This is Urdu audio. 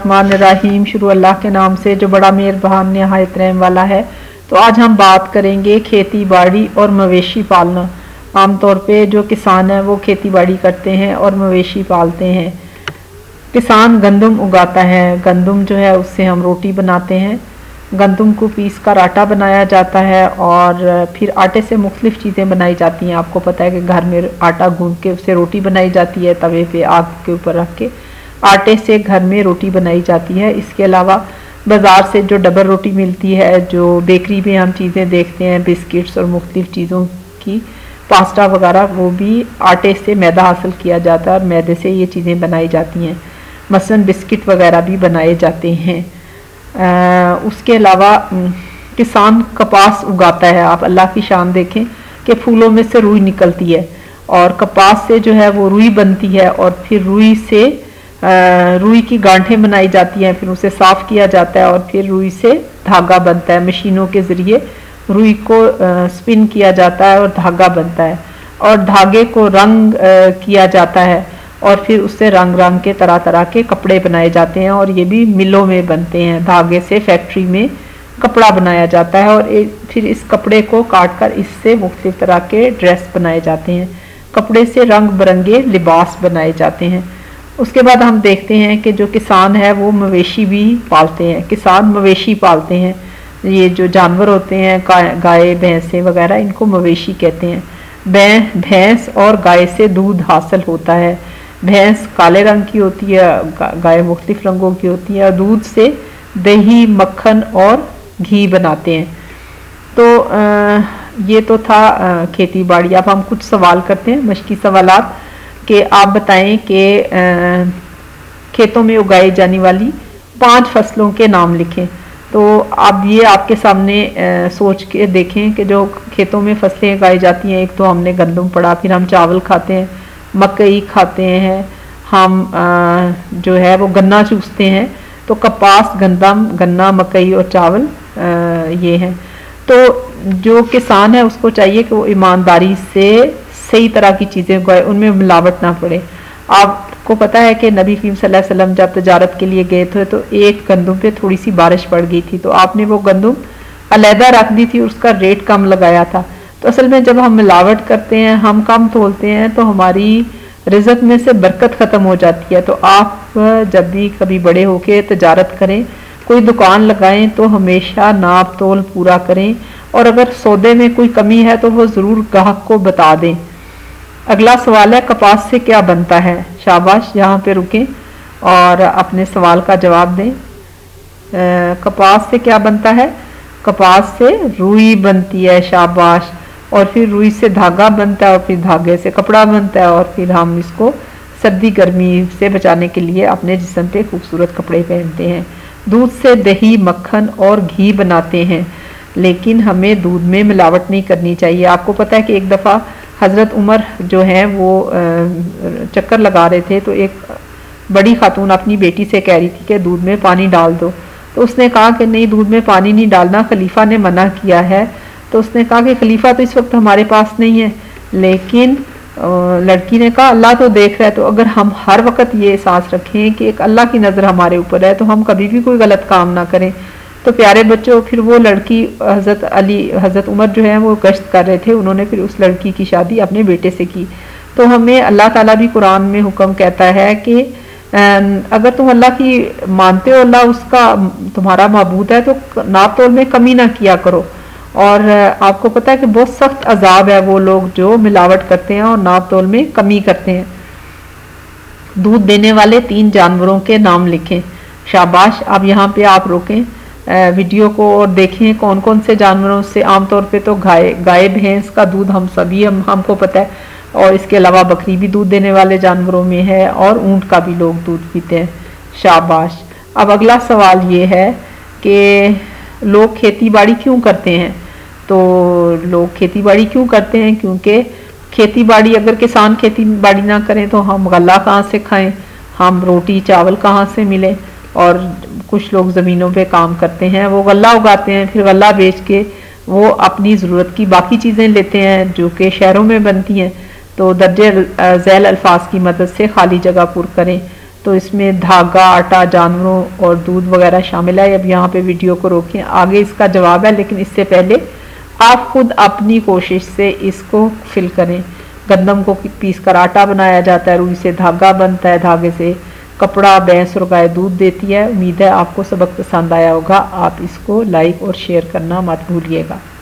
الرحمن الرحیم، شروع اللہ کے نام سے جو بڑا مہربان نہایت رحم والا ہے۔ تو آج ہم بات کریں گے کھیتی باڑی اور مویشی پالنا۔ عام طور پہ جو کسان ہیں وہ کھیتی باڑی کرتے ہیں اور مویشی پالتے ہیں۔ کسان گندم اگاتا ہے، گندم جو ہے اس سے ہم روٹی بناتے ہیں۔ گندم کو پیس کر آٹا بنایا جاتا ہے اور پھر آٹے سے مختلف چیزیں بنائی جاتی ہیں۔ آپ کو پتہ ہے کہ گھر میں آٹا گوندھ کے اس سے روٹی بنائی جاتی ہے، توے پہ آگ کے اوپر رکھ کے آٹے سے گھر میں روٹی بنائی جاتی ہے۔ اس کے علاوہ بازار سے جو ڈبل روٹی ملتی ہے، جو بیکری میں ہم چیزیں دیکھتے ہیں، بسکٹس اور مختلف چیزوں کی پاستا وغیرہ، وہ بھی آٹے سے میدا حاصل کیا جاتا ہے اور میدے سے یہ چیزیں بنائی جاتی ہیں۔ مثلاً بسکٹ وغیرہ بھی بنائے جاتے ہیں۔ اس کے علاوہ کسان کپاس اگاتا ہے۔ آپ اللہ کی شان دیکھیں کہ پھولوں میں سے روئی نکلتی ہے اور کپاس سے جو ہے وہ روئی بنتی ہے اور پھر روئی سے روئی کی گانٹھیں بنائی جاتی ہیں، پھر اسے صاف کیا جاتا ہے اور پھر روئی سے دھاگا بنتا ہے۔ مشینوں کے ذریعے روئی کو سپن کیا جاتا ہے اور دھاگا بنتا ہے اور دھاگے کو رنگ کیا جاتا ہے اور پھر اس سے رنگ رنگ کے طرح طرح کے کپڑے بنائے جاتے ہیں اور یہ بھی ملوں میں بنتے ہیں۔ دھاگے سے فیکٹری میں کپڑا بنایا جاتا ہے اور پھر اس کپڑے کو کاٹ کر اس سے مختلف طرح کے ڈریس بنائے جاتے ہیں۔ کپڑے سے رنگ برنگے لباس بنائے جاتے ہیں۔ اس کے بعد ہم دیکھتے ہیں کہ جو کسان ہے وہ مویشی بھی پالتے ہیں۔ کسان مویشی پالتے ہیں۔ یہ جو جانور ہوتے ہیں، گائے بھینسیں وغیرہ، ان کو مویشی کہتے ہیں۔ بھینس اور گائے سے دودھ حاصل ہوتا ہے۔ بھینس کالے رنگ کی ہوتی ہے، گائے مختلف رنگوں کی ہوتی ہے اور دودھ سے دہی، مکھن اور گھی بناتے ہیں۔ تو یہ تو تھا کھیتی باڑی۔ اب ہم کچھ سوال کرتے ہیں، مشقی سوالات، کہ آپ بتائیں کہ کھیتوں میں اگائی جانے والی 5 فصلوں کے نام لکھیں۔ تو اب یہ آپ کے سامنے سوچ کے دیکھیں کہ جو کھیتوں میں فصلیں اگائی جاتی ہیں، ایک تو ہم نے گندم پڑھا، پھر ہم چاول کھاتے ہیں، مکئی کھاتے ہیں، ہم جو ہے وہ گنا چوستے ہیں۔ تو کپاس، گندم، گنا، مکئی اور چاول یہ ہیں۔ تو جو کسان ہے اس کو چاہیے کہ وہ ایمانداری سے صحیح طرح کی چیزیں اگائے، ان میں ملاوٹ نہ پڑے۔ آپ کو پتہ ہے کہ نبی کریم صلی اللہ علیہ وسلم جب تجارت کے لیے گئے تھے تو ایک گندم پہ تھوڑی سی بارش پڑ گئی تھی، تو آپ نے وہ گندم علیحدہ رکھ دی تھی اور اس کا ریٹ کم لگایا تھا۔ تو اصل میں جب ہم ملاوٹ کرتے ہیں، ہم کم تولتے ہیں، تو ہماری رزق میں سے برکت ختم ہو جاتی ہے۔ تو آپ جب بھی کبھی بڑے ہو کے تجارت کریں، کوئی دکان لگائیں، تو ہمیشہ ناپ تول پورا کریں اور اگر سودے میں کوئی کمی ہے تو وہ ضرور گاہک کو بتا دیں۔ اگلا سوال ہے، کپاس سے کیا بنتا ہے؟ شاباش، یہاں پہ رکیں اور اپنے سوال کا جواب دیں۔ کپاس سے کیا بنتا ہے؟ کپاس سے روئی بنتی ہے، شاباش، اور پھر روئی سے دھاگا بنتا ہے اور پھر دھاگے سے کپڑا بنتا ہے اور پھر ہم اس کو سردی گرمی سے بچانے کے لیے اپنے جسم پہ خوبصورت کپڑے پہنتے ہیں۔ دودھ سے دہی، مکھن اور گھی بناتے ہیں، لیکن ہمیں دودھ میں ملاوٹ نہیں کرنی چاہیے۔ آپ کو پتہ ہے کہ ایک دفعہ حضرت عمر جو ہیں وہ چکر لگا رہے تھے، تو ایک بڑی خاتون اپنی بیٹی سے کہہ رہی تھی کہ دودھ میں پانی ڈال دو، تو اس نے کہا کہ نہیں، دودھ میں پانی نہیں ڈالنا، خلیفہ نے منع کیا ہے۔ تو اس نے کہا کہ خلیفہ تو اس وقت ہمارے پاس نہیں ہے، لیکن لڑکی نے کہا اللہ تو دیکھ رہا ہے۔ تو اگر ہم ہر وقت یہ احساس رکھیں کہ ایک اللہ کی نظر ہمارے اوپر ہے، تو ہم کبھی بھی کوئی غلط کام نہ کریں۔ تو پیارے بچوں، پھر وہ لڑکی حضرت عمر جو ہے وہ گشت کر رہے تھے، انہوں نے پھر اس لڑکی کی شادی اپنے بیٹے سے کی۔ تو ہمیں اللہ تعالیٰ بھی قرآن میں حکم کہتا ہے کہ اگر تم اللہ کی مانتے ہو، اللہ اس کا تمہارا معبود ہے، تو ناپ تول میں کمی نہ کیا کرو۔ اور آپ کو پتہ ہے کہ بہت سخت عذاب ہے وہ لوگ جو ملاوٹ کرتے ہیں اور ناپ تول میں کمی کرتے ہیں۔ دودھ دینے والے 3 جانوروں کے نام لکھیں۔ شاباش، اب یہاں پہ آپ روکیں ویڈیو کو اور دیکھیں کون کون سے جانوروں سے۔ عام طور پہ تو گائے بھینس کا دودھ ہم کو پتہ ہے، اور اس کے علاوہ بکری بھی دودھ دینے والے جانوروں میں ہے اور اونٹ کا بھی لوگ دودھ پیتے ہیں۔ شاباش۔ اب اگلا سوال یہ ہے کہ لوگ کھیتی باڑی کیوں کرتے ہیں؟ تو لوگ کھیتی باڑی کیوں کرتے ہیں؟ کیونکہ کھیتی باڑی، اگر کسان کھیتی باڑی نہ کریں تو ہم غلہ کہاں سے کھائیں، ہم روٹی چاول کہاں سے ملے؟ اور کچھ لوگ زمینوں پہ کام کرتے ہیں، وہ غلہ اگاتے ہیں، پھر غلہ بیچ کے وہ اپنی ضرورت کی باقی چیزیں لیتے ہیں جو کہ شہروں میں بنتی ہیں۔ تو درجہ ذیل الفاظ کی مدد سے خالی جگہ پر کریں۔ تو اس میں دھاگا، آٹا، جانوروں اور دودھ وغیرہ شامل ہے۔ اب یہاں پہ ویڈیو کو روکیں، آگے اس کا جواب ہے، لیکن اس سے پہلے آپ خود اپنی کوشش سے اس کو فل کریں۔ گندم کو پیس کر آٹا بنایا جاتا ہے، روئی سے دھاگا بنتا ہے، دھاگے سے کپڑا، بھینس اور گائے دودھ دیتی ہے۔ امید ہے آپ کو سبق پسند آیا ہوگا۔ آپ اس کو لائک اور شیئر کرنا مت بھولیے گا۔